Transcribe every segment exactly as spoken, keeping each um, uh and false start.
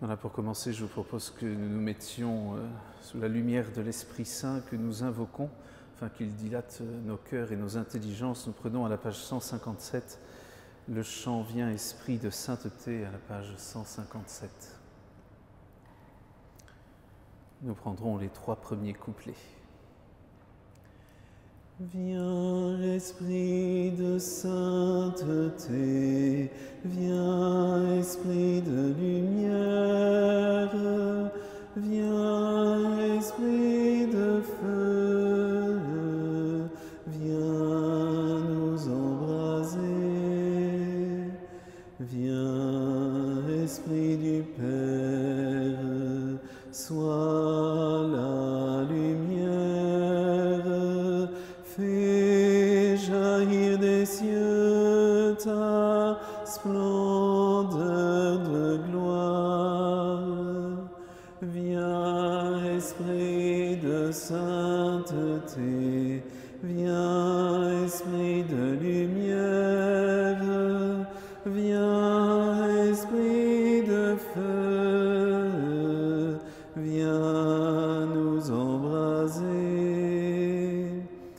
Voilà, pour commencer, je vous propose que nous nous mettions euh, sous la lumière de l'Esprit Saint que nous invoquons, afin qu'il dilate nos cœurs et nos intelligences. Nous prenons à la page cent cinquante-sept le chant « Viens, Esprit de sainteté » à la page cent cinquante-sept. Nous prendrons les trois premiers couplets. Viens, Esprit de sainteté, viens, Esprit de lumière, viens, Esprit de feu, viens nous embraser, viens, Esprit du Père, sois la lumière, fais jaillir des cieux ta splendeur de gloire. Viens, Esprit de sainteté, viens, Esprit de lumière, viens, Esprit de feu, viens nous embraser.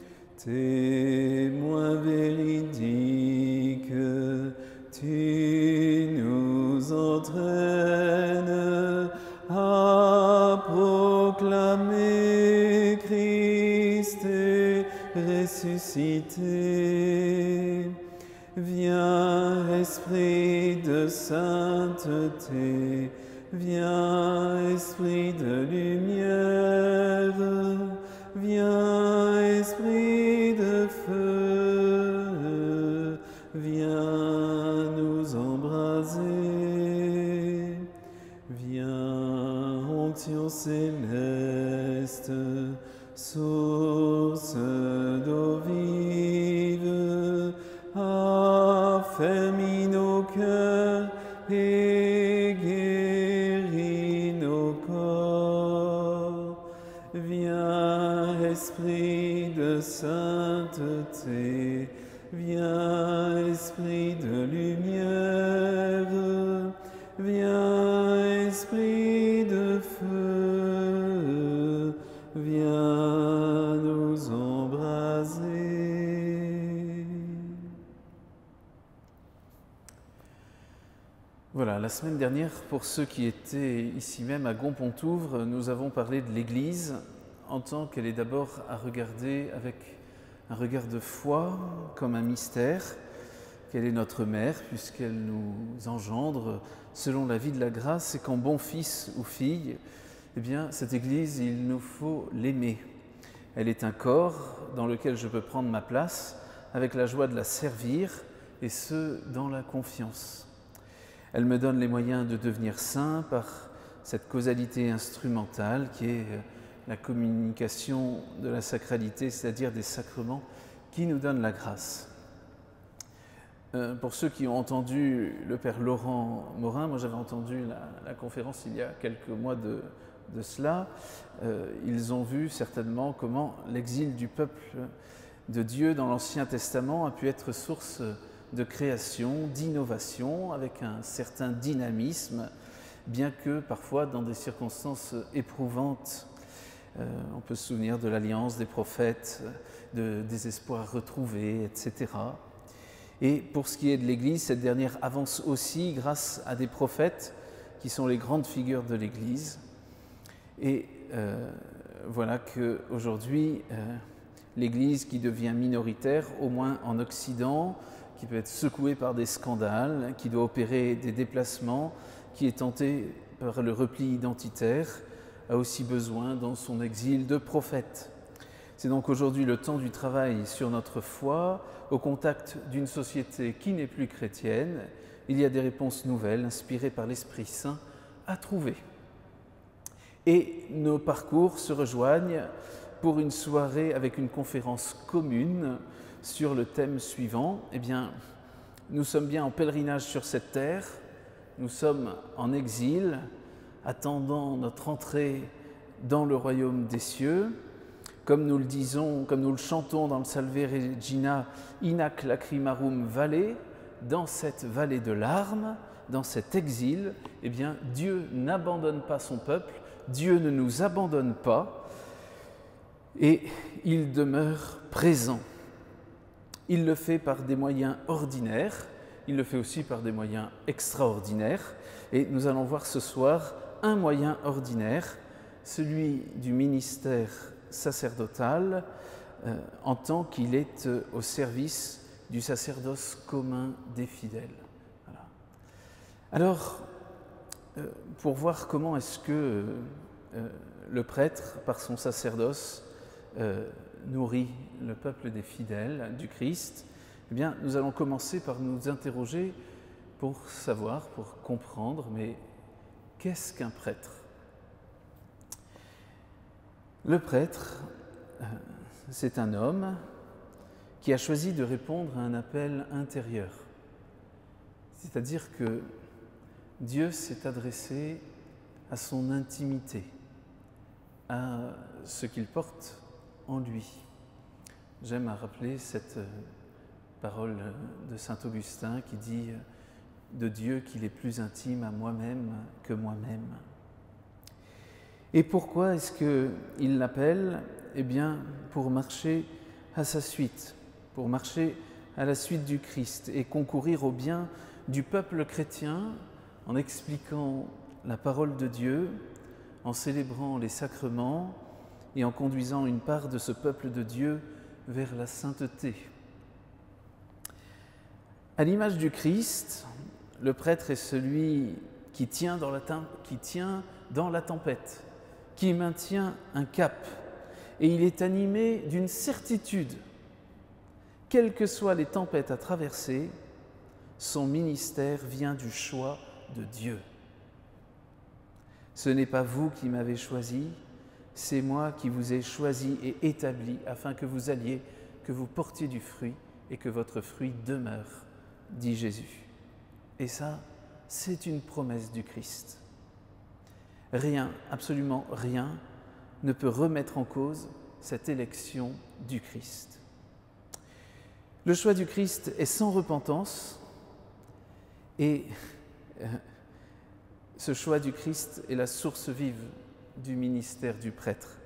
Témoin véridique, tu nous entraînes à proclamer Christ est ressuscité. Viens, Esprit de sainteté, viens, Esprit de lumière, viens, Esprit de feu, viens nous embraser. Viens, onction céleste, source d'eau vive, affermis nos cœurs et guéris nos corps. Viens, Esprit de sainteté, viens, Esprit de lumière, viens, Esprit de feu, viens nous embraser. Voilà, la semaine dernière, pour ceux qui étaient ici même à Gompontouvre, nous avons parlé de l'Église en tant qu'elle est d'abord à regarder avec un regard de foi comme un mystère, qu'elle est notre mère puisqu'elle nous engendre selon la vie de la grâce et qu'en bon fils ou fille, eh bien, cette Église, il nous faut l'aimer. Elle est un corps dans lequel je peux prendre ma place avec la joie de la servir et ce, dans la confiance. Elle me donne les moyens de devenir saint par cette causalité instrumentale qui est la communication de la sacralité, c'est-à-dire des sacrements qui nous donnent la grâce. Euh, pour ceux qui ont entendu le Père Laurent Morin, moi j'avais entendu la, la conférence il y a quelques mois de, de cela, euh, ils ont vu certainement comment l'exil du peuple de Dieu dans l'Ancien Testament a pu être source de création, d'innovation, avec un certain dynamisme, bien que parfois dans des circonstances éprouvantes. Euh, on peut se souvenir de l'alliance des prophètes, de, des espoirs retrouvés, et cetera. Et pour ce qui est de l'Église, cette dernière avance aussi grâce à des prophètes qui sont les grandes figures de l'Église. Et euh, voilà qu'aujourd'hui, euh, l'Église qui devient minoritaire, au moins en Occident, qui peut être secouée par des scandales, qui doit opérer des déplacements, qui est tentée par le repli identitaire, a aussi besoin dans son exil de prophètes. C'est donc aujourd'hui le temps du travail sur notre foi, au contact d'une société qui n'est plus chrétienne. Il y a des réponses nouvelles, inspirées par l'Esprit Saint, à trouver. Et nos parcours se rejoignent pour une soirée avec une conférence commune sur le thème suivant. Eh bien, nous sommes bien en pèlerinage sur cette terre, nous sommes en exil, attendant notre entrée dans le royaume des cieux. Comme nous le disons, comme nous le chantons dans le Salve Regina, Inac lacrimarum vale, dans cette vallée de larmes, dans cet exil, eh bien, Dieu n'abandonne pas son peuple, Dieu ne nous abandonne pas, et il demeure présent. Il le fait par des moyens ordinaires, il le fait aussi par des moyens extraordinaires, et nous allons voir ce soir un moyen ordinaire, celui du ministère sacerdotal, euh, en tant qu'il est euh, au service du sacerdoce commun des fidèles. Voilà. Alors, euh, pour voir comment est-ce que euh, le prêtre, par son sacerdoce, euh, nourrit le peuple des fidèles du Christ, eh bien, nous allons commencer par nous interroger pour savoir, pour comprendre, mais qu'est-ce qu'un prêtre ? Le prêtre, euh, c'est un homme qui a choisi de répondre à un appel intérieur. C'est-à-dire que Dieu s'est adressé à son intimité, à ce qu'il porte en lui. J'aime à rappeler cette parole de saint Augustin qui dit de Dieu qu'il est plus intime à moi-même que moi-même. Et pourquoi est-ce qu'il l'appelle ? Eh bien, pour marcher à sa suite, pour marcher à la suite du Christ et concourir au bien du peuple chrétien en expliquant la parole de Dieu, en célébrant les sacrements et en conduisant une part de ce peuple de Dieu vers la sainteté. À l'image du Christ, le prêtre est celui qui tient dans la, qui tient dans la tempête, qui maintient un cap, et il est animé d'une certitude. Quelles que soient les tempêtes à traverser, son ministère vient du choix de Dieu. Ce n'est pas vous qui m'avez choisi, c'est moi qui vous ai choisi et établi afin que vous alliez, que vous portiez du fruit et que votre fruit demeure, dit Jésus. Et ça, c'est une promesse du Christ. Rien, absolument rien, ne peut remettre en cause cette élection du Christ. Le choix du Christ est sans repentance et ce choix du Christ est la source vive du ministère du prêtre.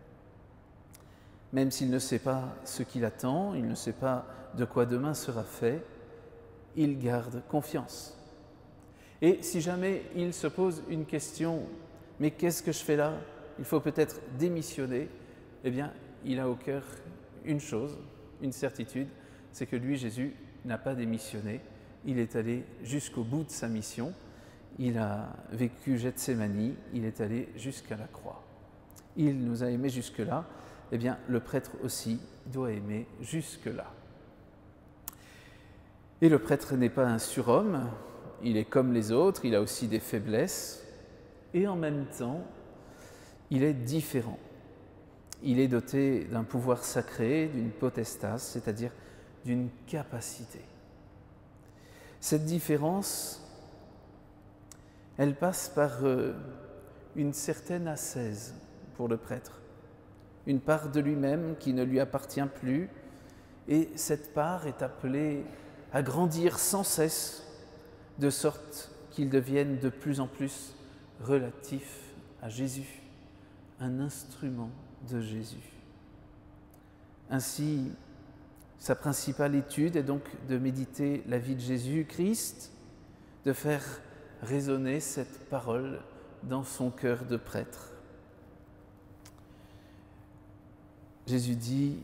Même s'il ne sait pas ce qu'il attend, il ne sait pas de quoi demain sera fait, il garde confiance. Et si jamais il se pose une question, mais qu'est-ce que je fais là ? Il faut peut-être démissionner. Eh bien, il a au cœur une chose, une certitude, c'est que lui, Jésus, n'a pas démissionné. Il est allé jusqu'au bout de sa mission. Il a vécu Gethsémani, il est allé jusqu'à la croix. Il nous a aimés jusque-là. Eh bien, le prêtre aussi doit aimer jusque-là. Et le prêtre n'est pas un surhomme, il est comme les autres, il a aussi des faiblesses, et en même temps, il est différent. Il est doté d'un pouvoir sacré, d'une potestas, c'est-à-dire d'une capacité. Cette différence, elle passe par euh, une certaine ascèse pour le prêtre, une part de lui-même qui ne lui appartient plus, et cette part est appelée à grandir sans cesse, de sorte qu'il devienne de plus en plus relatif à Jésus, un instrument de Jésus. Ainsi, sa principale étude est donc de méditer la vie de Jésus-Christ, de faire résonner cette parole dans son cœur de prêtre. Jésus dit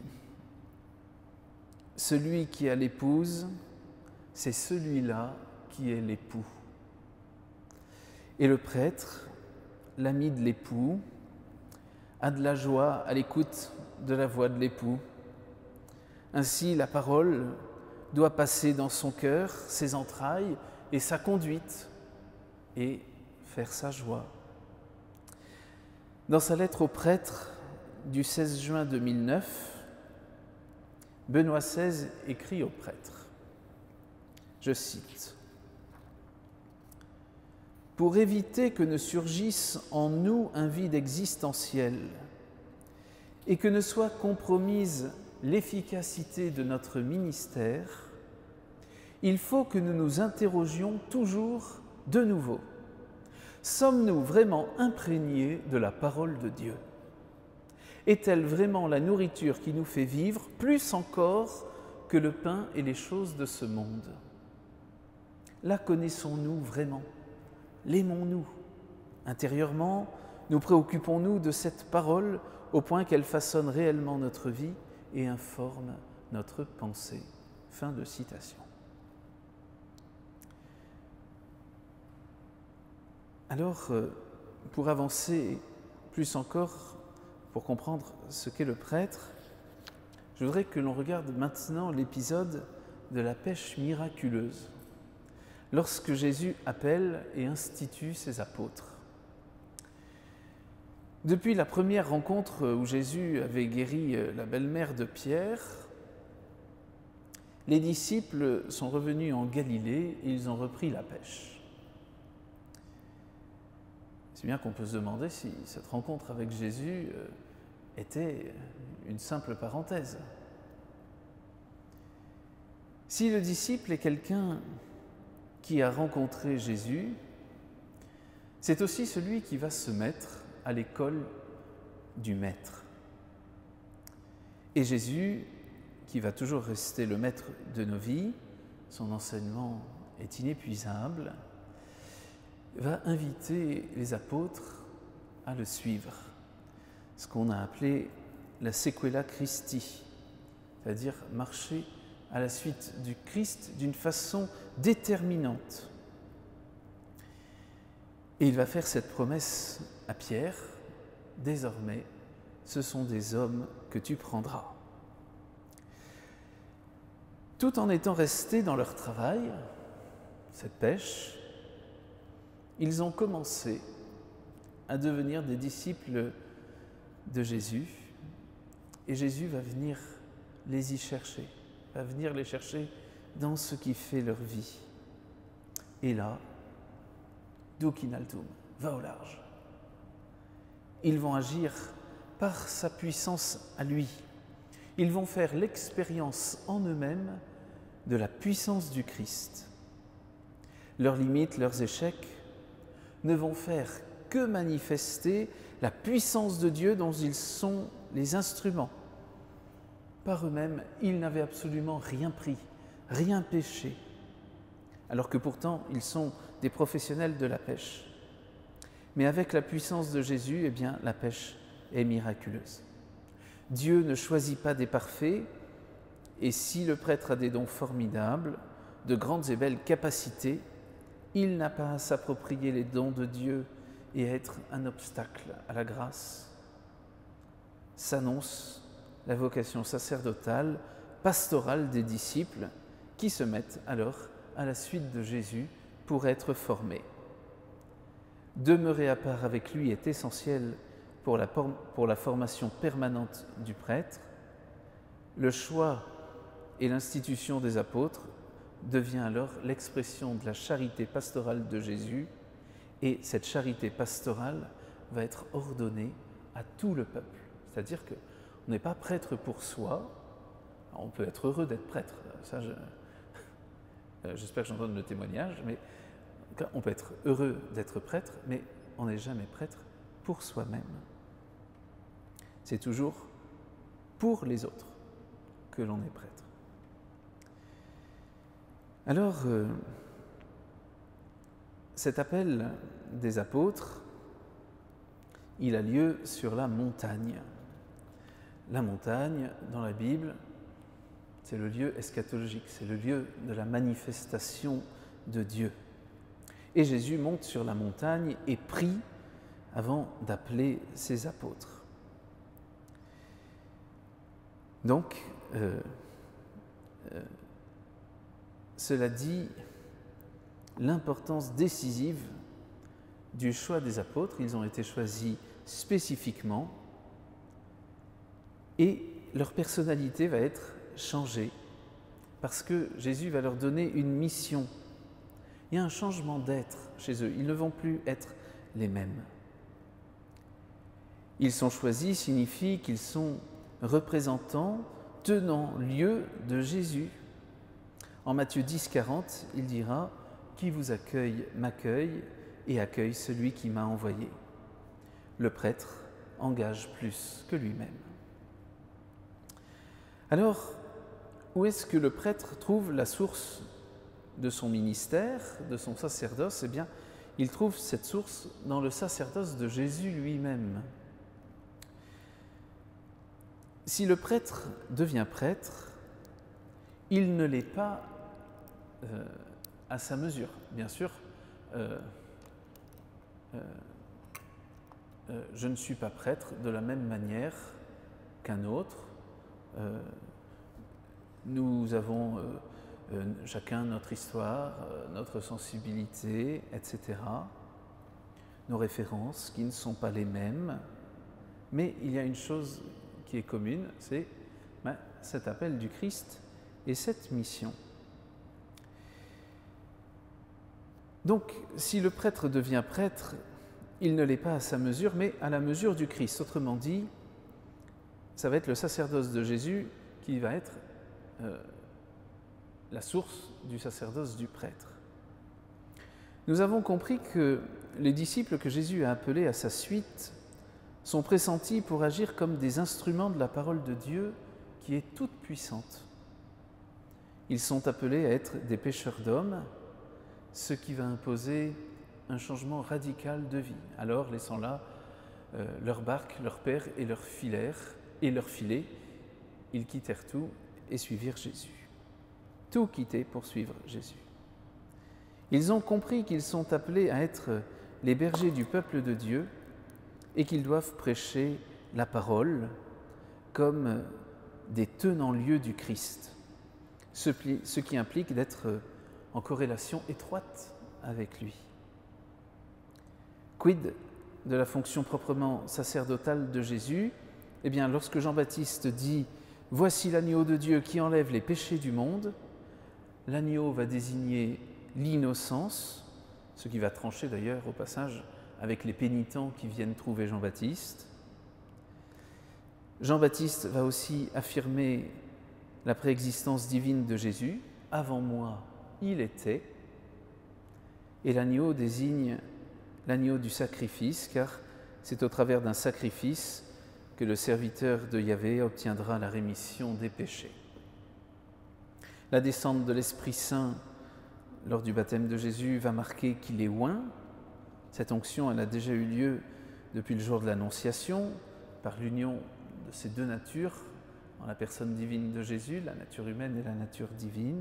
« Celui qui a l'épouse, c'est celui-là qui est l'époux. » Et le prêtre, l'ami de l'époux, a de la joie à l'écoute de la voix de l'époux. Ainsi, la parole doit passer dans son cœur, ses entrailles et sa conduite, et faire sa joie. Dans sa lettre au prêtre du seize juin deux mille neuf, Benoît seize écrit au prêtre, je cite, « Pour éviter que ne surgisse en nous un vide existentiel et que ne soit compromise l'efficacité de notre ministère, il faut que nous nous interrogions toujours de nouveau. Sommes-nous vraiment imprégnés de la parole de Dieu? Est-elle vraiment la nourriture qui nous fait vivre, plus encore que le pain et les choses de ce monde? La connaissons-nous vraiment? L'aimons-nous? Intérieurement, nous préoccupons-nous de cette parole au point qu'elle façonne réellement notre vie et informe notre pensée. Fin de citation. Alors, pour avancer plus encore, pour comprendre ce qu'est le prêtre, je voudrais que l'on regarde maintenant l'épisode de la pêche miraculeuse, lorsque Jésus appelle et institue ses apôtres. Depuis la première rencontre où Jésus avait guéri la belle-mère de Pierre, les disciples sont revenus en Galilée et ils ont repris la pêche. C'est bien qu'on peut se demander si cette rencontre avec Jésus était une simple parenthèse. Si le disciple est quelqu'un qui a rencontré Jésus, c'est aussi celui qui va se mettre à l'école du Maître. Et Jésus, qui va toujours rester le maître de nos vies, son enseignement est inépuisable, va inviter les apôtres à le suivre, ce qu'on a appelé la sequela Christi, c'est-à-dire marcher à la suite du Christ d'une façon déterminante. Et il va faire cette promesse à Pierre: désormais, ce sont des hommes que tu prendras. Tout en étant restés dans leur travail, cette pêche, ils ont commencé à devenir des disciples de Jésus, et Jésus va venir les y chercher, va venir les chercher dans ce qui fait leur vie. Et là, duc in altum, va au large. Ils vont agir par sa puissance à lui. Ils vont faire l'expérience en eux-mêmes de la puissance du Christ. Leurs limites, leurs échecs ne vont faire que manifester la puissance de Dieu dont ils sont les instruments. Par eux-mêmes, ils n'avaient absolument rien pris, rien péché, alors que pourtant ils sont des professionnels de la pêche. Mais avec la puissance de Jésus, eh bien, la pêche est miraculeuse. Dieu ne choisit pas des parfaits, et si le prêtre a des dons formidables, de grandes et belles capacités, il n'a pas à s'approprier les dons de Dieu et à être un obstacle à la grâce. S'annonce la vocation sacerdotale, pastorale des disciples qui se mettent alors à la suite de Jésus pour être formés. Demeurer à part avec lui est essentiel pour la, pour la formation permanente du prêtre. Le choix et l'institution des apôtres devient alors l'expression de la charité pastorale de Jésus, et cette charité pastorale va être ordonnée à tout le peuple. C'est-à-dire qu'on n'est pas prêtre pour soi. Alors on peut être heureux d'être prêtre, ça je, j'espère que j'en donne le témoignage, mais on peut être heureux d'être prêtre, mais on n'est jamais prêtre pour soi-même. C'est toujours pour les autres que l'on est prêtre. Alors, euh, cet appel des apôtres, il a lieu sur la montagne. La montagne, dans la Bible, c'est le lieu eschatologique, c'est le lieu de la manifestation de Dieu. Et Jésus monte sur la montagne et prie avant d'appeler ses apôtres. Donc, euh, euh, cela dit l'importance décisive du choix des apôtres. Ils ont été choisis spécifiquement et leur personnalité va être changée parce que Jésus va leur donner une mission. Il y a un changement d'être chez eux. Ils ne vont plus être les mêmes. Ils sont choisis signifie qu'ils sont représentants, tenant lieu de Jésus. En Matthieu dix, quarante, il dira « Qui vous accueille m'accueille et accueille celui qui m'a envoyé ». Le prêtre engage plus que lui-même. Alors, où est-ce que le prêtre trouve la source de son ministère, de son sacerdoce? Eh bien, il trouve cette source dans le sacerdoce de Jésus lui-même. Si le prêtre devient prêtre, il ne l'est pas euh, à sa mesure. Bien sûr, euh, euh, euh, je ne suis pas prêtre de la même manière qu'un autre. Euh, nous avons euh, euh, chacun notre histoire, euh, notre sensibilité, et cetera. Nos références qui ne sont pas les mêmes. Mais il y a une chose qui est commune, c'est ben, cet appel du Christ et cette mission. Donc, si le prêtre devient prêtre, il ne l'est pas à sa mesure, mais à la mesure du Christ. Autrement dit, ça va être le sacerdoce de Jésus qui va être euh, la source du sacerdoce du prêtre. Nous avons compris que les disciples que Jésus a appelés à sa suite sont pressentis pour agir comme des instruments de la parole de Dieu qui est toute puissante. Ils sont appelés à être des pêcheurs d'hommes, ce qui va imposer un changement radical de vie. Alors, laissant là euh, leur barque, leur père et leur filaire et leur filet, ils quittèrent tout et suivirent Jésus. Tout quitter pour suivre Jésus. Ils ont compris qu'ils sont appelés à être les bergers du peuple de Dieu et qu'ils doivent prêcher la parole comme des tenants-lieux du Christ, ce qui implique d'être en corrélation étroite avec lui. Quid de la fonction proprement sacerdotale de Jésus? Eh bien, lorsque Jean-Baptiste dit « Voici l'agneau de Dieu qui enlève les péchés du monde », l'agneau va désigner l'innocence, ce qui va trancher d'ailleurs au passage avec les pénitents qui viennent trouver Jean-Baptiste. Jean-Baptiste va aussi affirmer la préexistence divine de Jésus. « Avant moi, il était ». Et l'agneau désigne l'agneau du sacrifice, car c'est au travers d'un sacrifice que le serviteur de Yahvé obtiendra la rémission des péchés. La descente de l'Esprit Saint lors du baptême de Jésus va marquer qu'il est oint. Cette onction, elle a déjà eu lieu depuis le jour de l'Annonciation, par l'union de ces deux natures, en la personne divine de Jésus, la nature humaine et la nature divine.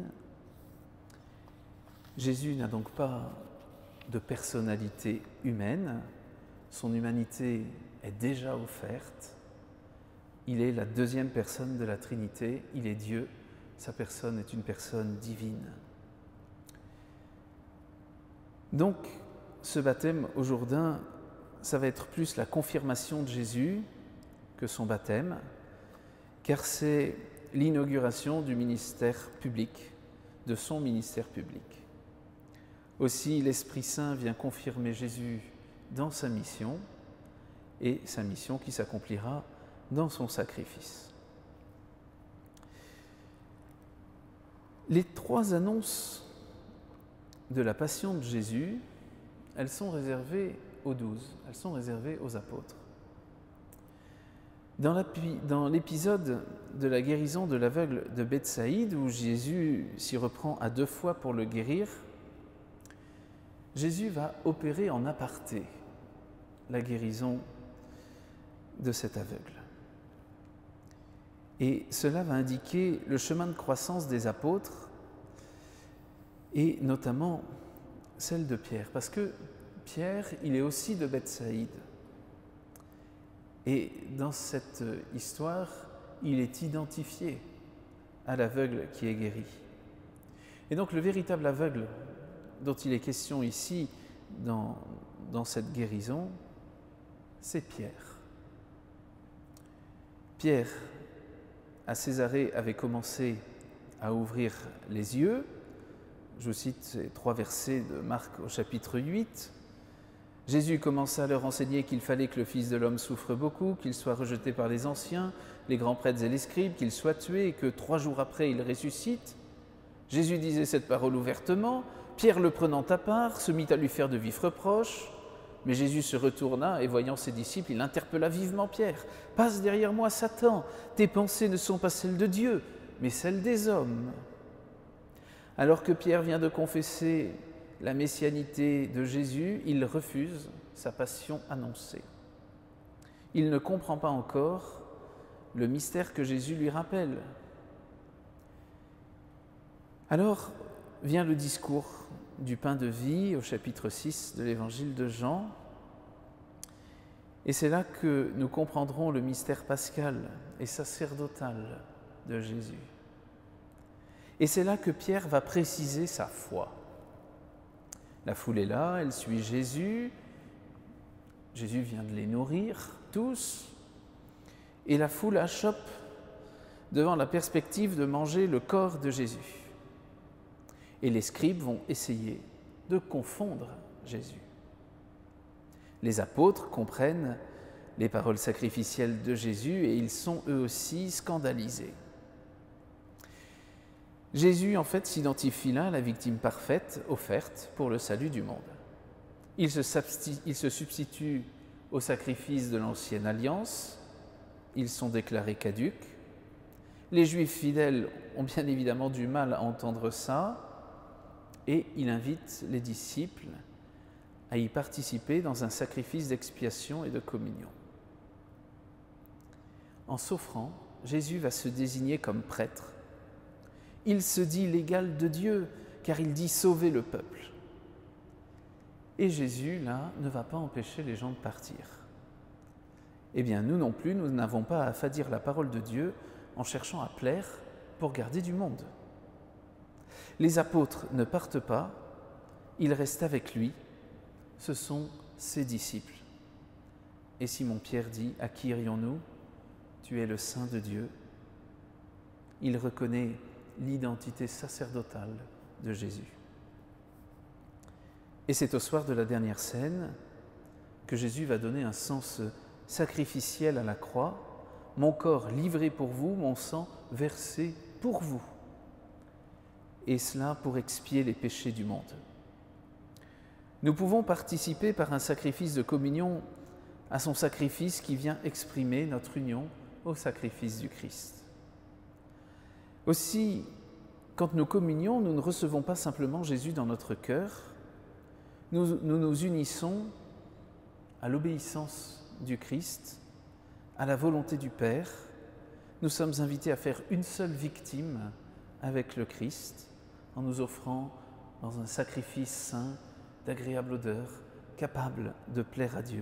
Jésus n'a donc pas de personnalité humaine, son humanité est déjà offerte. Il est la deuxième personne de la Trinité, il est Dieu, sa personne est une personne divine. Donc, ce baptême au Jourdain, ça va être plus la confirmation de Jésus que son baptême, car c'est l'inauguration du ministère public, de son ministère public. Aussi, l'Esprit Saint vient confirmer Jésus dans sa mission, et sa mission qui s'accomplira dans son sacrifice. Les trois annonces de la passion de Jésus, elles sont réservées aux douze, elles sont réservées aux apôtres. Dans l'épisode de la guérison de l'aveugle de Bethsaïde, où Jésus s'y reprend à deux fois pour le guérir, Jésus va opérer en aparté la guérison de cet aveugle. Et cela va indiquer le chemin de croissance des apôtres, et notamment celle de Pierre, parce que Pierre, il est aussi de Bethsaïde. Et dans cette histoire, il est identifié à l'aveugle qui est guéri. Et donc le véritable aveugle dont il est question ici dans, dans cette guérison, c'est Pierre. Pierre, à Césarée, avait commencé à ouvrir les yeux. Je vous cite ces trois versets de Marc au chapitre huit. Jésus commença à leur enseigner qu'il fallait que le Fils de l'homme souffre beaucoup, qu'il soit rejeté par les anciens, les grands prêtres et les scribes, qu'il soit tué et que trois jours après il ressuscite. Jésus disait cette parole ouvertement, Pierre le prenant à part, se mit à lui faire de vifs reproches, mais Jésus se retourna et voyant ses disciples, il interpella vivement Pierre. « Passe derrière moi, Satan, tes pensées ne sont pas celles de Dieu, mais celles des hommes. » Alors que Pierre vient de confesser la messianité de Jésus, il refuse sa passion annoncée. Il ne comprend pas encore le mystère que Jésus lui rappelle. Alors vient le discours du pain de vie au chapitre six de l'évangile de Jean. Et c'est là que nous comprendrons le mystère pascal et sacerdotal de Jésus. Et c'est là que Pierre va préciser sa foi. La foule est là, elle suit Jésus. Jésus vient de les nourrir, tous. Et la foule achoppe devant la perspective de manger le corps de Jésus. Et les scribes vont essayer de confondre Jésus. Les apôtres comprennent les paroles sacrificielles de Jésus et ils sont eux aussi scandalisés. Jésus, en fait, s'identifie là à la victime parfaite offerte pour le salut du monde. Il se, il se substitue au sacrifice de l'ancienne alliance, ils sont déclarés caducs. Les Juifs fidèles ont bien évidemment du mal à entendre ça, et il invite les disciples à y participer dans un sacrifice d'expiation et de communion. En s'offrant, Jésus va se désigner comme prêtre. Il se dit l'égal de Dieu, car il dit sauver le peuple. Et Jésus, là, ne va pas empêcher les gens de partir. Eh bien, nous non plus, nous n'avons pas à affadir la parole de Dieu en cherchant à plaire pour garder du monde. Les apôtres ne partent pas, ils restent avec lui, ce sont ses disciples. Et Simon-Pierre dit, « À qui irions-nous ? Tu es le Saint de Dieu. » Il reconnaît l'identité sacerdotale de Jésus. Et c'est au soir de la dernière scène que Jésus va donner un sens sacrificiel à la croix, « Mon corps livré pour vous, mon sang versé pour vous. » Et cela pour expier les péchés du monde. Nous pouvons participer par un sacrifice de communion à son sacrifice qui vient exprimer notre union au sacrifice du Christ. Aussi, quand nous communions, nous ne recevons pas simplement Jésus dans notre cœur, nous nous, nous unissons à l'obéissance du Christ, à la volonté du Père. Nous sommes invités à faire une seule victime avec le Christ, en nous offrant dans un sacrifice saint, d'agréable odeur, capable de plaire à Dieu.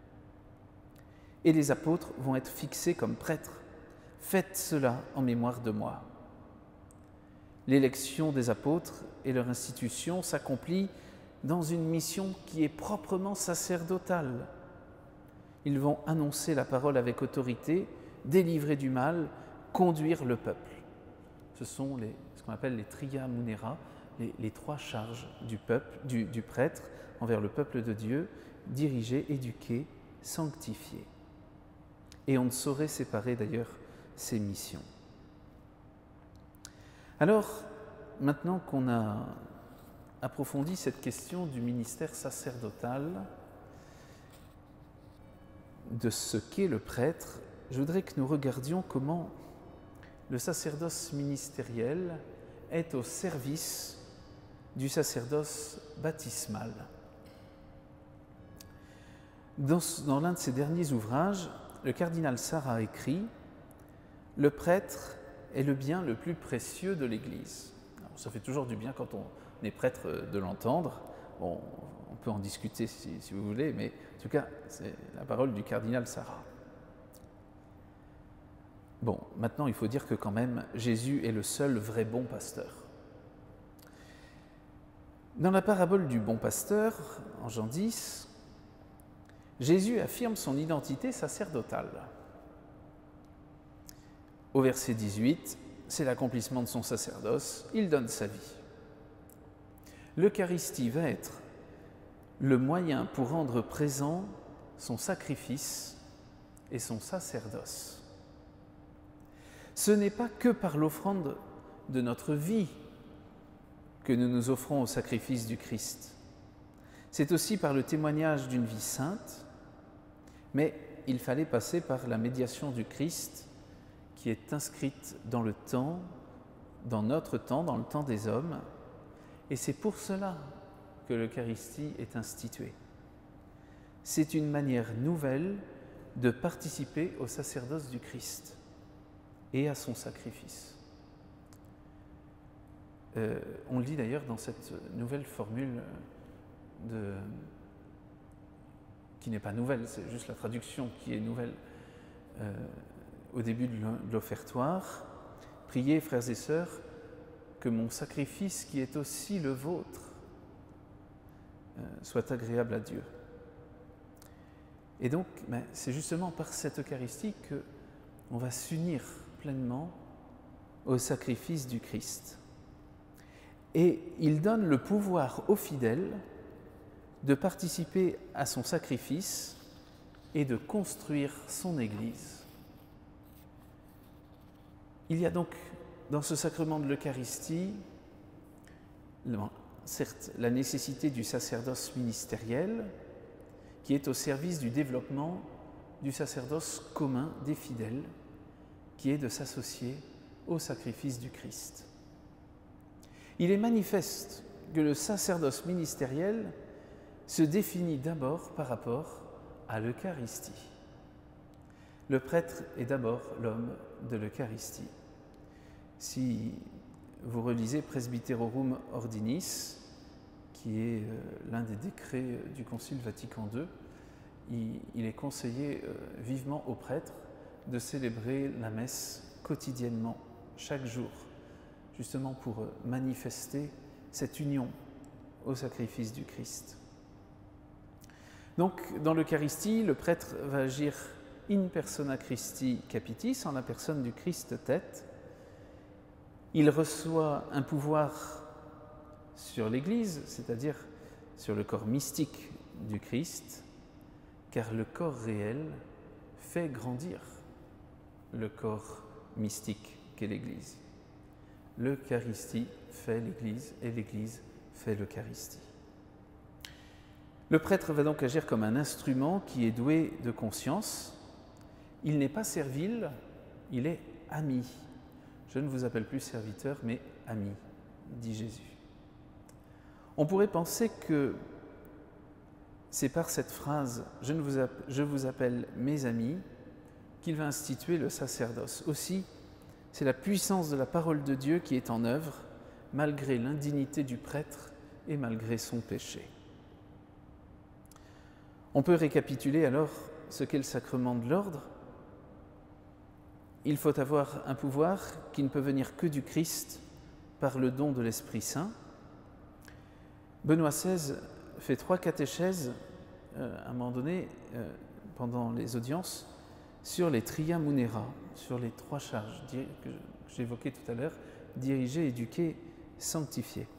Et les apôtres vont être fixés comme prêtres. Faites cela en mémoire de moi. L'élection des apôtres et leur institution s'accomplit dans une mission qui est proprement sacerdotale. Ils vont annoncer la parole avec autorité, délivrer du mal, conduire le peuple. Ce sont les, ce qu'on appelle les tria munera, les, les trois charges du, peuple, du, du prêtre envers le peuple de Dieu, diriger, éduquer, sanctifier. Et on ne saurait séparer d'ailleurs ces missions. Alors, maintenant qu'on a approfondi cette question du ministère sacerdotal, de ce qu'est le prêtre, je voudrais que nous regardions comment le sacerdoce ministériel est au service du sacerdoce baptismal. Dans, dans l'un de ses derniers ouvrages, le cardinal Sarah a écrit « Le prêtre est le bien le plus précieux de l'Église ». Ça fait toujours du bien quand on est prêtre de l'entendre. Bon, on peut en discuter si, si vous voulez, mais en tout cas, c'est la parole du cardinal Sarah. Bon, maintenant, il faut dire que quand même, Jésus est le seul vrai bon pasteur. Dans la parabole du bon pasteur, en Jean dix, Jésus affirme son identité sacerdotale. Au verset dix-huit, c'est l'accomplissement de son sacerdoce, il donne sa vie. L'Eucharistie va être le moyen pour rendre présent son sacrifice et son sacerdoce. Ce n'est pas que par l'offrande de notre vie que nous nous offrons au sacrifice du Christ. C'est aussi par le témoignage d'une vie sainte, mais il fallait passer par la médiation du Christ qui est inscrite dans le temps, dans notre temps, dans le temps des hommes, et c'est pour cela que l'Eucharistie est instituée. C'est une manière nouvelle de participer au sacerdoce du Christ et à son sacrifice. Euh, on le dit d'ailleurs dans cette nouvelle formule de... qui n'est pas nouvelle, c'est juste la traduction qui est nouvelle euh, au début de l'offertoire. Priez, frères et sœurs, que mon sacrifice qui est aussi le vôtre euh, soit agréable à Dieu. Et donc, ben, c'est justement par cette Eucharistie qu'on va s'unir pleinement au sacrifice du Christ. Et il donne le pouvoir aux fidèles de participer à son sacrifice et de construire son Église. Il y a donc dans ce sacrement de l'Eucharistie, certes, la nécessité du sacerdoce ministériel qui est au service du développement du sacerdoce commun des fidèles, qui est de s'associer au sacrifice du Christ. Il est manifeste que le sacerdoce ministériel se définit d'abord par rapport à l'Eucharistie. Le prêtre est d'abord l'homme de l'Eucharistie. Si vous relisez Presbyterorum Ordinis, qui est euh, l'un des décrets du Concile Vatican deux, il, il est conseillé euh, vivement aux prêtres de célébrer la messe quotidiennement, chaque jour, justement pour euh, manifester cette union au sacrifice du Christ. Donc, dans l'Eucharistie, le prêtre va agir in persona Christi capitis, en la personne du Christ tête. Il reçoit un pouvoir sur l'Église, c'est-à-dire sur le corps mystique du Christ, car le corps réel fait grandir le corps mystique qu'est l'Église. L'Eucharistie fait l'Église et l'Église fait l'Eucharistie. Le prêtre va donc agir comme un instrument qui est doué de conscience. Il n'est pas servile, il est ami. Je ne vous appelle plus serviteur, mais ami, dit Jésus. On pourrait penser que c'est par cette phrase « je, ne vous appelle, je vous appelle mes amis » qu'il va instituer le sacerdoce. Aussi, c'est la puissance de la parole de Dieu qui est en œuvre, malgré l'indignité du prêtre et malgré son péché. On peut récapituler alors ce qu'est le sacrement de l'ordre. Il faut avoir un pouvoir qui ne peut venir que du Christ par le don de l'Esprit Saint. Benoît seize fait trois catéchèses euh, à un moment donné, euh, pendant les audiences, sur les tria munera, sur les trois charges que j'évoquais tout à l'heure, diriger, éduquer, sanctifier.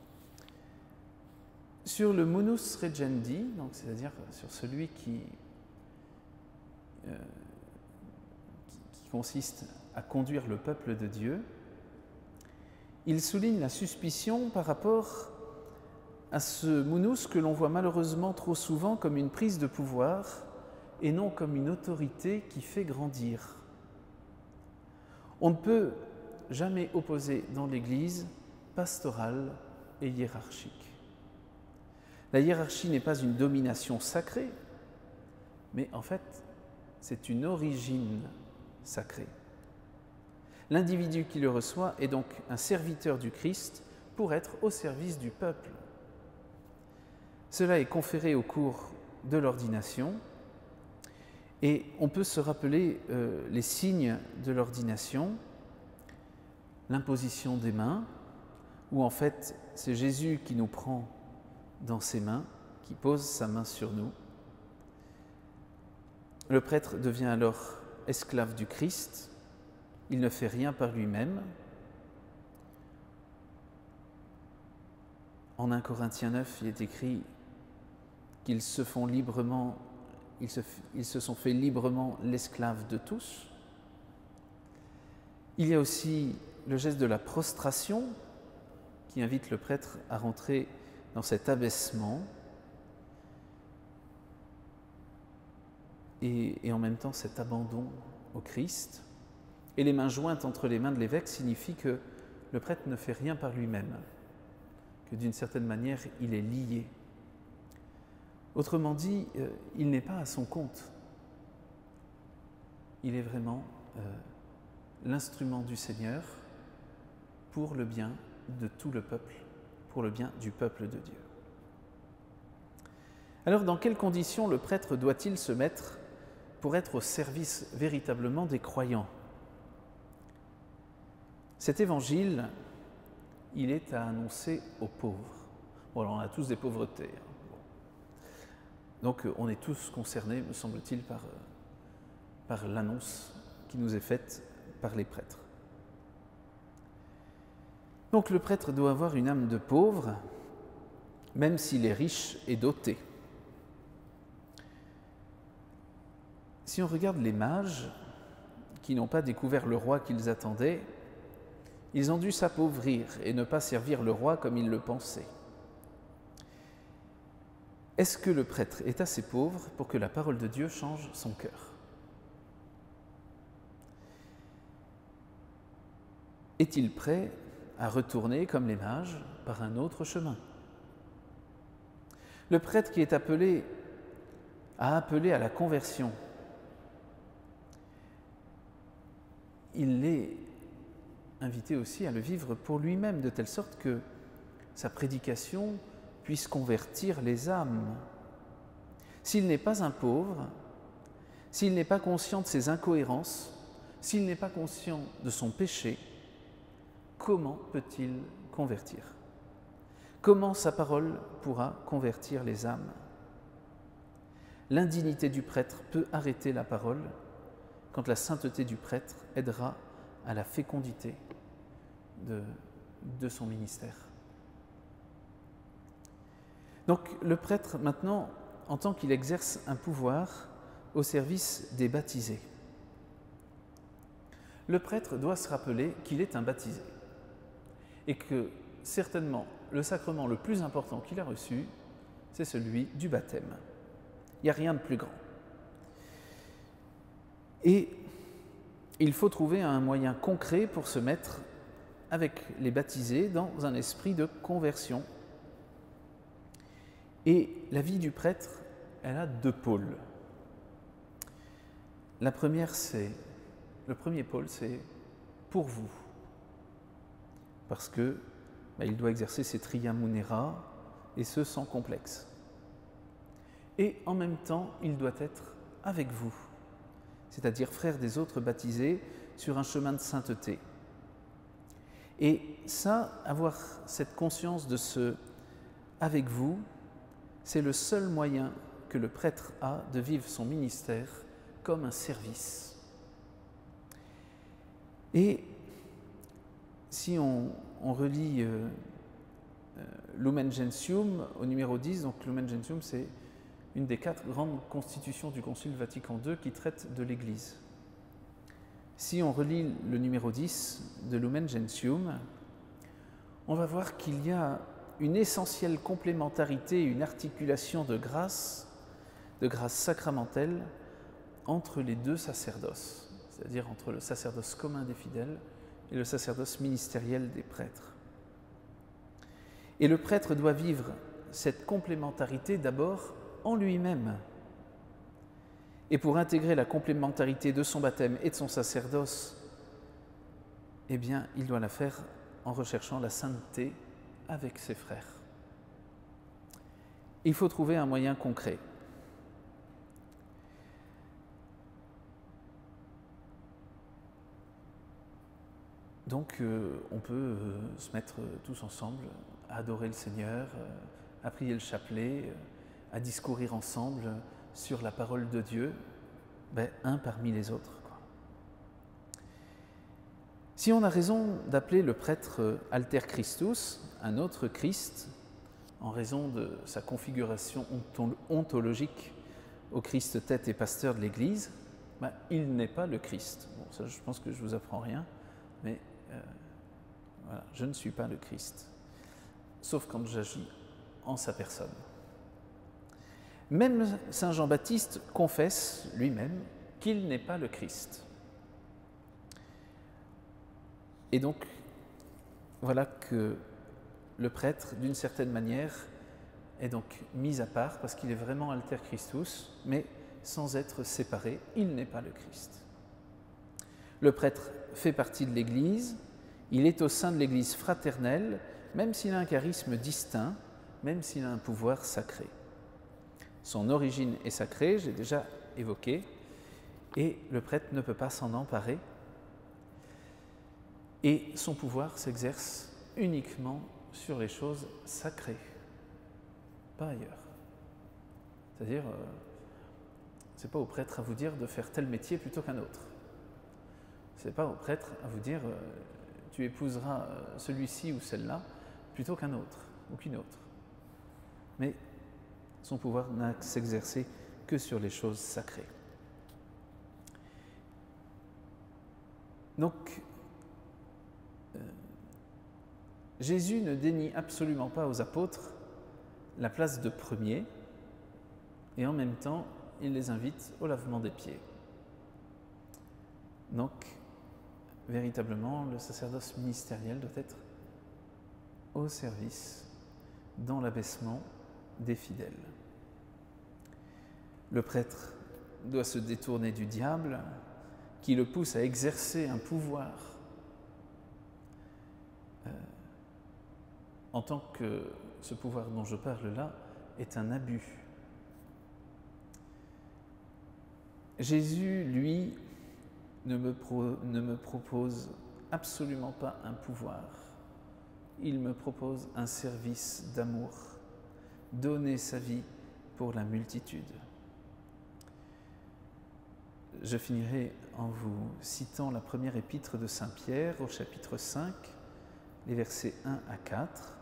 Sur le munus regendi, donc c'est-à-dire sur celui qui, euh, qui, qui consiste à conduire le peuple de Dieu, il souligne la suspicion par rapport à ce munus que l'on voit malheureusement trop souvent comme une prise de pouvoir et non comme une autorité qui fait grandir. On ne peut jamais opposer dans l'Église pastorale et hiérarchique. La hiérarchie n'est pas une domination sacrée, mais en fait, c'est une origine sacrée. L'individu qui le reçoit est donc un serviteur du Christ pour être au service du peuple. Cela est conféré au cours de l'ordination et on peut se rappeler euh, les signes de l'ordination, l'imposition des mains, où en fait c'est Jésus qui nous prend dans ses mains, qui pose sa main sur nous. Le prêtre devient alors esclave du Christ, il ne fait rien par lui-même. En premier Corinthiens neuf, il est écrit qu'ils se font librement, ils se, ils se sont fait librement l'esclave de tous. Il y a aussi le geste de la prostration, qui invite le prêtre à rentrer dans cet abaissement et, et en même temps cet abandon au Christ. Et les mains jointes entre les mains de l'évêque signifie que le prêtre ne fait rien par lui-même, que d'une certaine manière il est lié. Autrement dit, euh, il n'est pas à son compte. Il est vraiment euh, l'instrument du Seigneur pour le bien de tout le peuple, pour le bien du peuple de Dieu. Alors, dans quelles conditions le prêtre doit-il se mettre pour être au service véritablement des croyants? Cet évangile, il est à annoncer aux pauvres. Bon, alors on a tous des pauvretés. Hein. Bon. Donc on est tous concernés, me semble-t-il, par, par l'annonce qui nous est faite par les prêtres. Donc le prêtre doit avoir une âme de pauvre, même s'il est riche et doté. Si on regarde les mages, qui n'ont pas découvert le roi qu'ils attendaient, ils ont dû s'appauvrir et ne pas servir le roi comme ils le pensaient. Est-ce que le prêtre est assez pauvre pour que la parole de Dieu change son cœur? Est-il prêt à retourner, comme les mages, par un autre chemin? Le prêtre qui est appelé à appeler à la conversion, il est invité aussi à le vivre pour lui-même, de telle sorte que sa prédication puisse convertir les âmes. S'il n'est pas un pauvre, s'il n'est pas conscient de ses incohérences, s'il n'est pas conscient de son péché, comment peut-il convertir? Comment sa parole pourra convertir les âmes? L'indignité du prêtre peut arrêter la parole quand la sainteté du prêtre aidera à la fécondité de, de son ministère. Donc le prêtre, maintenant, en tant qu'il exerce un pouvoir au service des baptisés, le prêtre doit se rappeler qu'il est un baptisé et que, certainement, le sacrement le plus important qu'il a reçu, c'est celui du baptême. Il n'y a rien de plus grand. Et il faut trouver un moyen concret pour se mettre avec les baptisés dans un esprit de conversion. Et la vie du prêtre, elle a deux pôles. La première, c'est, le premier pôle, c'est pour vous. Parce que bah, il doit exercer ses tria munera, et ce sans complexe. Et en même temps, il doit être avec vous, c'est-à-dire frère des autres baptisés sur un chemin de sainteté. Et ça, avoir cette conscience de ce « avec vous », c'est le seul moyen que le prêtre a de vivre son ministère comme un service. Et si on, on relit euh, euh, Lumen Gentium au numéro dix, donc Lumen Gentium, c'est une des quatre grandes constitutions du Concile Vatican deux qui traite de l'Église. Si on relit le numéro dix de Lumen Gentium, on va voir qu'il y a une essentielle complémentarité, une articulation de grâce, de grâce sacramentelle entre les deux sacerdoces, c'est-à-dire entre le sacerdoce commun des fidèles et le sacerdoce ministériel des prêtres. Et le prêtre doit vivre cette complémentarité d'abord en lui-même. Et pour intégrer la complémentarité de son baptême et de son sacerdoce, eh bien, il doit la faire en recherchant la sainteté avec ses frères. Il faut trouver un moyen concret. Donc, euh, on peut euh, se mettre euh, tous ensemble à adorer le Seigneur, euh, à prier le chapelet, euh, à discourir ensemble sur la parole de Dieu, ben, un parmi les autres, quoi. Si on a raison d'appeler le prêtre Alter Christus, un autre Christ, en raison de sa configuration ontologique au Christ tête et pasteur de l'Église, ben, il n'est pas le Christ. Bon, ça, je pense que je ne vous apprends rien, mais euh, voilà, je ne suis pas le Christ. sauf quand j'agis en sa personne. Même saint Jean-Baptiste confesse lui-même qu'il n'est pas le Christ. Et donc, voilà que le prêtre, d'une certaine manière, est donc mis à part parce qu'il est vraiment alter Christus, mais sans être séparé, il n'est pas le Christ. Le prêtre fait partie de l'Église, il est au sein de l'Église fraternelle, même s'il a un charisme distinct, même s'il a un pouvoir sacré. Son origine est sacrée, j'ai déjà évoqué, et le prêtre ne peut pas s'en emparer, et son pouvoir s'exerce uniquement sur les choses sacrées, pas ailleurs. C'est-à-dire, euh, ce n'est pas au prêtre à vous dire de faire tel métier plutôt qu'un autre. Ce n'est pas au prêtre à vous dire euh, tu épouseras celui-ci ou celle-là plutôt qu'un autre ou qu'une autre. Mais son pouvoir n'a à s'exercer que sur les choses sacrées. Donc, euh, Jésus ne dénie absolument pas aux apôtres la place de premier, et en même temps, il les invite au lavement des pieds. Donc, véritablement, le sacerdoce ministériel doit être au service, dans l'abaissement des fidèles. Le prêtre doit se détourner du diable qui le pousse à exercer un pouvoir euh, en tant que ce pouvoir dont je parle là est un abus. Jésus, lui, ne me, pro, ne me propose absolument pas un pouvoir. Il me propose un service d'amour, donner sa vie pour la multitude. Je finirai en vous citant la première épître de saint Pierre au chapitre cinq, les versets un à quatre.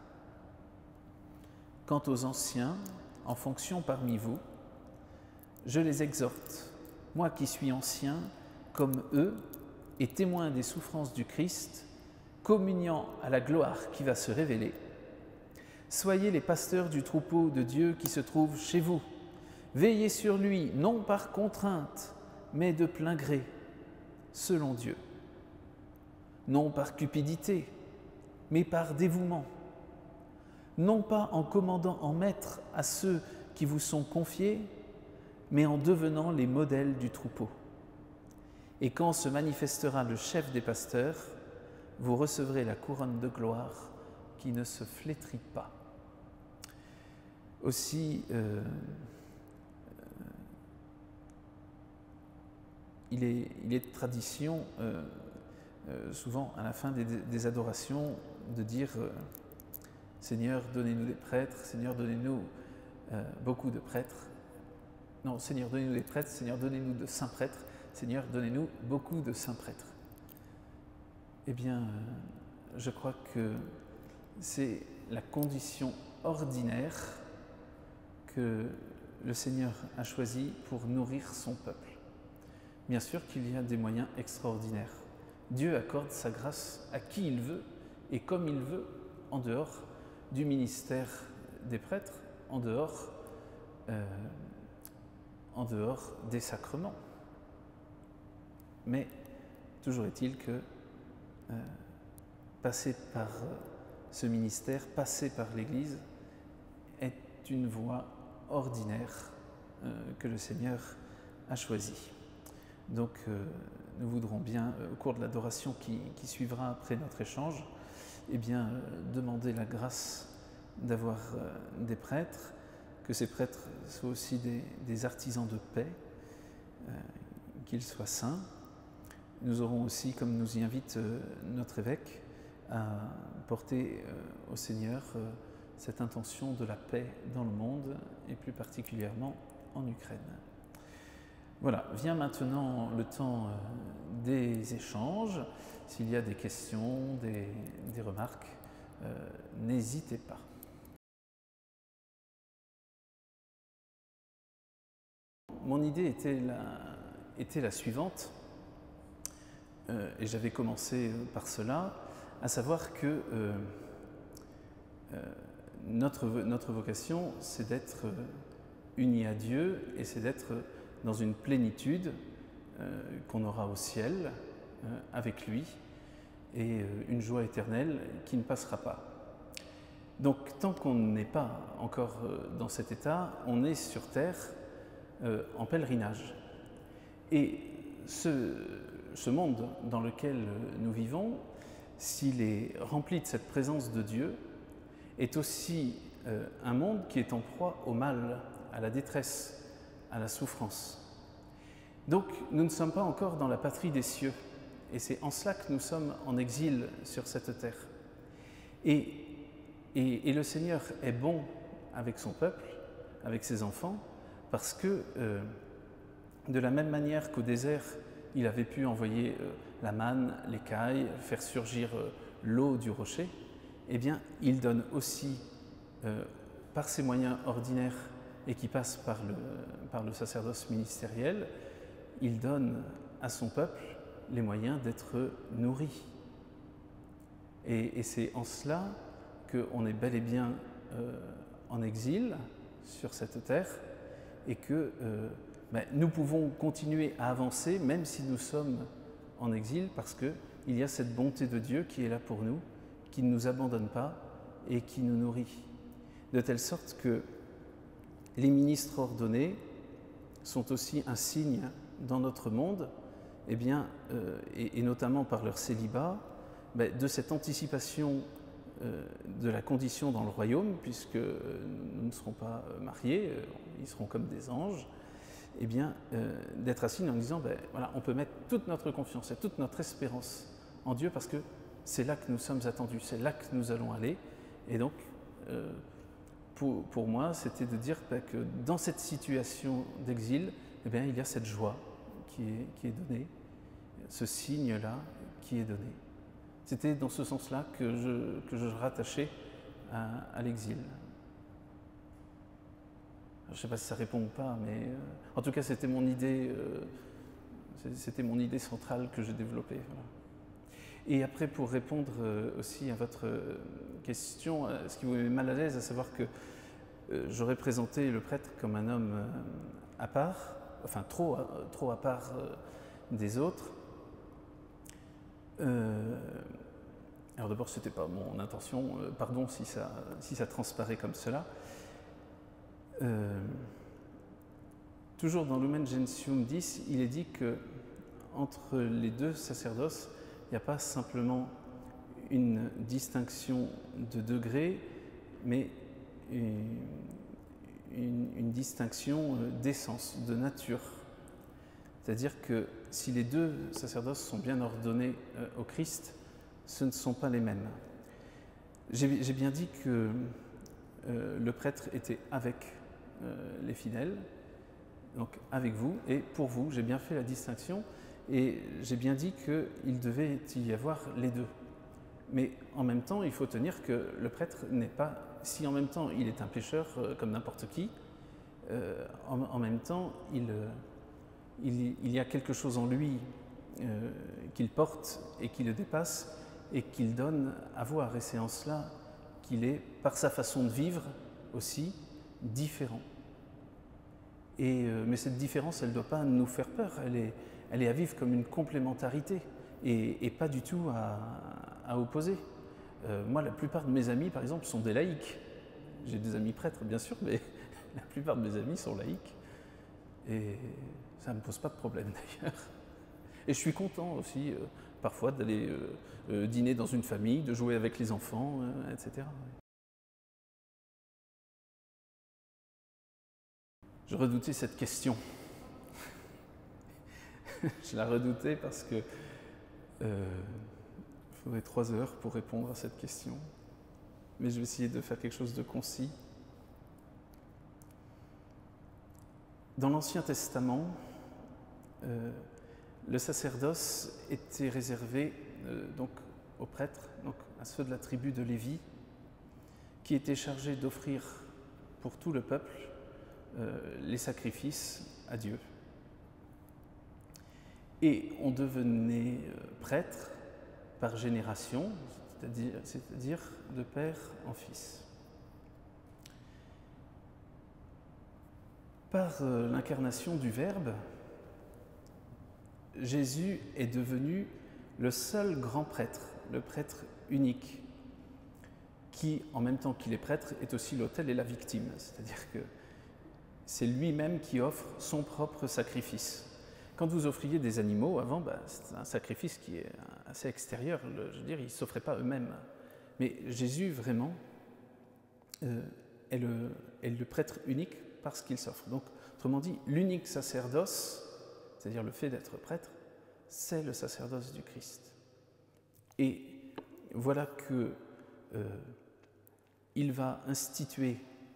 « Quant aux anciens, en fonction parmi vous, je les exhorte, moi qui suis ancien, comme eux, et témoin des souffrances du Christ, communiant à la gloire qui va se révéler. Soyez les pasteurs du troupeau de Dieu qui se trouve chez vous. Veillez sur lui, non par contrainte, mais de plein gré, selon Dieu. Non par cupidité, mais par dévouement. Non pas en commandant en maître à ceux qui vous sont confiés, mais en devenant les modèles du troupeau. Et quand se manifestera le chef des pasteurs, vous recevrez la couronne de gloire qui ne se flétrit pas. » Aussi, euh, il, est, il est de tradition, euh, euh, souvent à la fin des, des adorations, de dire euh, « Seigneur, donnez-nous des prêtres, Seigneur, donnez-nous euh, beaucoup de prêtres. » Non, Seigneur, donnez-nous des prêtres, Seigneur, donnez-nous de saints prêtres, Seigneur, donnez-nous beaucoup de saints prêtres. Eh bien, je crois que c'est la condition ordinaire que le Seigneur a choisie pour nourrir son peuple. Bien sûr qu'il y a des moyens extraordinaires. Dieu accorde sa grâce à qui il veut et comme il veut, en dehors du ministère des prêtres, en dehors, euh, en dehors des sacrements. Mais toujours est-il que euh, passer par euh, ce ministère, passer par l'Église, est une voie ordinaire euh, que le Seigneur a choisie. Donc euh, nous voudrons bien, euh, au cours de l'adoration qui, qui suivra après notre échange, eh bien, euh, demander la grâce d'avoir euh, des prêtres, que ces prêtres soient aussi des, des artisans de paix, euh, qu'ils soient saints. Nous aurons aussi, comme nous y invite euh, notre évêque, à porter euh, au Seigneur euh, cette intention de la paix dans le monde et plus particulièrement en Ukraine. Voilà, vient maintenant le temps euh, des échanges. S'il y a des questions, des, des remarques, euh, n'hésitez pas. Mon idée était la, était la suivante, euh, et j'avais commencé par cela, à savoir que euh, euh, notre, notre vocation, c'est d'être unis à Dieu et c'est d'être dans une plénitude euh, qu'on aura au ciel euh, avec lui et euh, une joie éternelle qui ne passera pas. Donc tant qu'on n'est pas encore dans cet état, on est sur terre euh, en pèlerinage. Et ce, ce monde dans lequel nous vivons, s'il est rempli de cette présence de Dieu, est aussi euh, un monde qui est en proie au mal, à la détresse, à la souffrance. Donc nous ne sommes pas encore dans la patrie des cieux, et c'est en cela que nous sommes en exil sur cette terre. Et, et, et le Seigneur est bon avec son peuple, avec ses enfants, parce que euh, de la même manière qu'au désert, il avait pu envoyer euh, la manne, l'écaille, faire surgir euh, l'eau du rocher, eh bien, il donne aussi, euh, par ses moyens ordinaires et qui passent par le, par le sacerdoce ministériel, il donne à son peuple les moyens d'être nourri. Et, et c'est en cela qu'on est bel et bien euh, en exil sur cette terre et que euh, ben, nous pouvons continuer à avancer même si nous sommes en exil parce qu'il y a cette bonté de Dieu qui est là pour nous, qui ne nous abandonne pas et qui nous nourrit. De telle sorte que les ministres ordonnés sont aussi un signe dans notre monde, eh bien, euh, et, et notamment par leur célibat, ben, de cette anticipation euh, de la condition dans le royaume, puisque euh, nous ne serons pas mariés, euh, ils seront comme des anges, eh bien, euh, d'être assis en disant, ben, voilà, on peut mettre toute notre confiance et toute notre espérance en Dieu parce que c'est là que nous sommes attendus, c'est là que nous allons aller. Et donc, euh, pour, pour moi, c'était de dire ben, que dans cette situation d'exil, eh bien, il y a cette joie qui est, qui est donnée, ce signe-là qui est donné. C'était dans ce sens-là que je, que je rattachais à, à l'exil. Je ne sais pas si ça répond ou pas, mais euh, en tout cas, c'était mon idée, euh, c'était mon idée centrale que j'ai développée. Voilà. Et après, pour répondre euh, aussi à votre euh, question, euh, ce qui vous met mal à l'aise, à savoir que euh, j'aurais présenté le prêtre comme un homme euh, à part, enfin trop, euh, trop à part euh, des autres. Euh, alors d'abord, ce n'était pas mon intention, euh, pardon si ça, si ça transparaît comme cela. Euh, toujours dans Lumen Gentium dix, il est dit que entre les deux sacerdoces, il n'y a pas simplement une distinction de degré, mais une, une, une distinction d'essence, de nature. C'est-à-dire que si les deux sacerdoces sont bien ordonnés au Christ, ce ne sont pas les mêmes. J'ai, j'ai bien dit que euh, le prêtre était avec euh, les fidèles, donc avec vous et pour vous, j'ai bien fait la distinction et j'ai bien dit qu'il devait y avoir les deux. Mais en même temps, il faut tenir que le prêtre n'est pas, si en même temps il est un pécheur euh, comme n'importe qui, euh, en, en même temps il, euh, il, il y a quelque chose en lui euh, qu'il porte et qui le dépasse et qu'il donne à voir. Et c'est en cela qu'il est, par sa façon de vivre aussi, différent. Et, euh, mais cette différence, elle ne doit pas nous faire peur, elle est, elle est à vivre comme une complémentarité et, et pas du tout à, à opposer. Euh, moi, la plupart de mes amis, par exemple, sont des laïcs. J'ai des amis prêtres, bien sûr, mais la plupart de mes amis sont laïcs. Et ça ne me pose pas de problème, d'ailleurs. Et je suis content aussi, euh, parfois, d'aller euh, euh, dîner dans une famille, de jouer avec les enfants, euh, et cetera. Je redoutais cette question. Je la redoutais parce que euh, il faudrait trois heures pour répondre à cette question. Mais je vais essayer de faire quelque chose de concis. Dans l'Ancien Testament, euh, le sacerdoce était réservé euh, donc aux prêtres, donc à ceux de la tribu de Lévi, qui étaient chargés d'offrir pour tout le peuple euh, les sacrifices à Dieu. Et on devenait prêtre par génération, c'est-à-dire, c'est-à-dire de père en fils. Par euh, l'incarnation du Verbe, Jésus est devenu le seul grand prêtre, le prêtre unique, qui, en même temps qu'il est prêtre, est aussi l'autel et la victime. C'est-à-dire que c'est lui-même qui offre son propre sacrifice. Quand vous offriez des animaux, avant, bah, c'est un sacrifice qui est assez extérieur. Le, je veux dire, ils ne s'offraient pas eux-mêmes. Mais Jésus, vraiment, euh, est, le, est le prêtre unique parce qu'il s'offre. Donc, autrement dit, l'unique sacerdoce, c'est-à-dire le fait d'être prêtre, c'est le sacerdoce du Christ. Et voilà que euh, il va instituer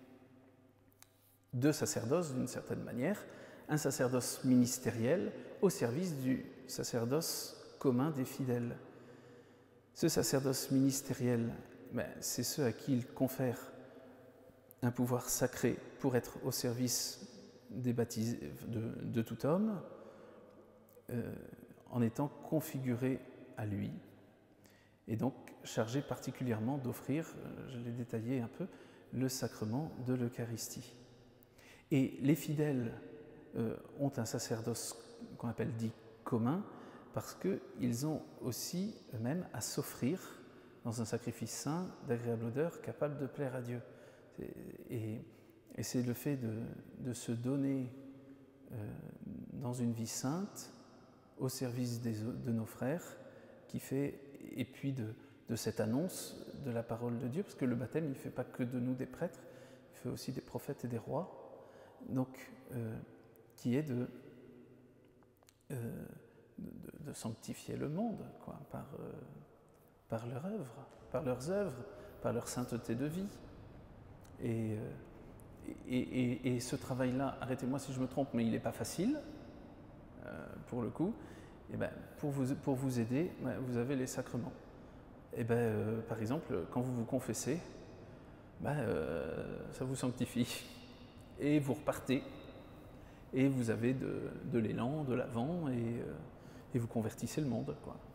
deux sacerdoces d'une certaine manière, un sacerdoce ministériel au service du sacerdoce commun des fidèles. Ce sacerdoce ministériel, ben, c'est ceux à qui il confère un pouvoir sacré pour être au service des baptisés, de, de tout homme, euh, en étant configuré à lui, et donc chargé particulièrement d'offrir, je l'ai détaillé un peu, le sacrement de l'Eucharistie. Et les fidèles euh, ont un sacerdoce qu'on appelle dit commun, parce qu'ils ont aussi eux-mêmes à s'offrir dans un sacrifice saint, d'agréable odeur, capable de plaire à Dieu. Et, et c'est le fait de, de se donner euh, dans une vie sainte au service des, de nos frères qui fait, et puis de, de cette annonce de la parole de Dieu, parce que le baptême, il ne fait pas que de nous des prêtres, il fait aussi des prophètes et des rois, donc euh, qui est de, euh, de, de sanctifier le monde, quoi, par, euh, par leur œuvre, par leurs œuvres, par leur sainteté de vie. Et, et, et, et ce travail-là, arrêtez-moi si je me trompe, mais il n'est pas facile, euh, pour le coup. Et ben, pour, vous, pour vous aider, ben, vous avez les sacrements. Et ben, euh, par exemple, quand vous vous confessez, ben, euh, ça vous sanctifie. Et vous repartez, et vous avez de, de l'élan, de l'avant, et, euh, et vous convertissez le monde, quoi.